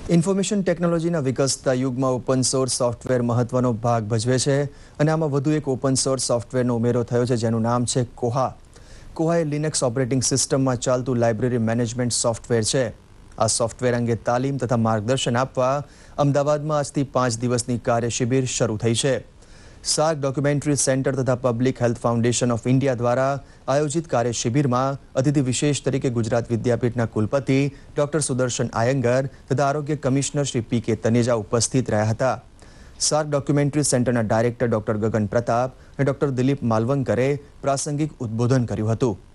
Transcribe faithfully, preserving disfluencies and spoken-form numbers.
Information ટેકનોલોજીના વિકસતા યુગમાં ઓપન સોર્સ સોફ્ટવેર મહત્વનો ભાગ ભજવે છે અને આમાં વધુ એક ઓપન સોર્સ સોફ્ટવેરનો ઉમેરો થયો છે જેનું નામ છે કોહા. કોહા એ લિનક્સ ઓપરેટિંગ સિસ્ટમમાં ચાલતું લાઇબ્રેરી મેનેજમેન્ટ સોફ્ટવેર છે. આ સોફ્ટવેર અંગે તાલીમ તથા માર્ગદર્શન આપવા અમદાવાદમાં આજથી પાંચ દિવસની કાર્યશિબિર શરૂ થઈ છે. સાર્ક ડોક્યુમેન્ટરી સેન્ટર તથા public health foundation of India દ્વારા આયોજિત કાર્યશિબિરમાં અતિથિ વિશેષ તરીકે ગુજરાત વિદ્યાપીઠના કુલપતિ ડોક્ટર સુદર્શન આયંગર તથા આરોગ્ય કમિશનર શ્રી પી કે તનેજા ઉપસ્થિત રહ્યા હતા. સાર્ક ડોક્યુમેન્ટરી સેન્ટરના ડાયરેક્ટર ડોક્ટર ગગન પ્રતાપ અને ડોક્ટર દિલીપ માલવંકરે પ્રાસંગિક ઉદ્બોધન કર્યું હતું.